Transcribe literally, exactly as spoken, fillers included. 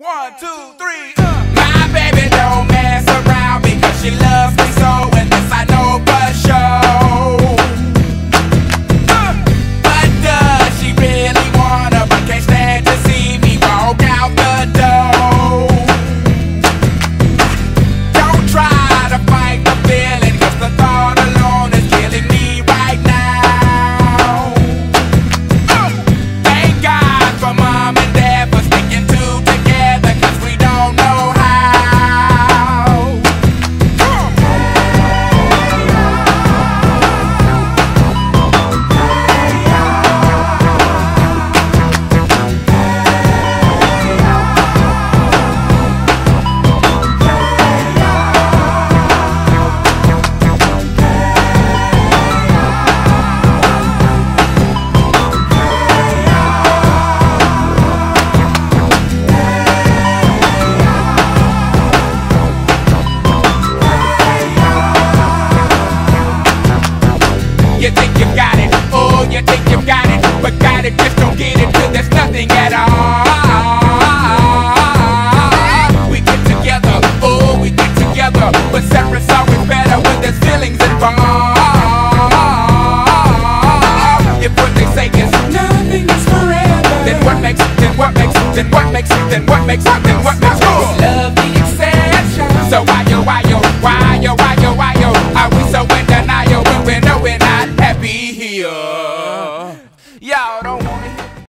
One, two, three. Uh. My baby don't mess around because she loves me so, and this I know for sure. Uh. But does she really wanna? But can't stand to see me walk out the door. Don't try to fight the feeling, 'cause the thought alone is killing me right now. Uh. Thank God for mom and dad for sticking two together, 'cause we don't know how. You think you got it, oh, you think you got it, but got it, just don't get it, 'cause there's nothing at all. We get together, oh, we get together, but separate's always better when there's feelings involved. If what they say is nothing is forever, then what makes, then what makes, then what makes, then what makes, then what makes, then what makes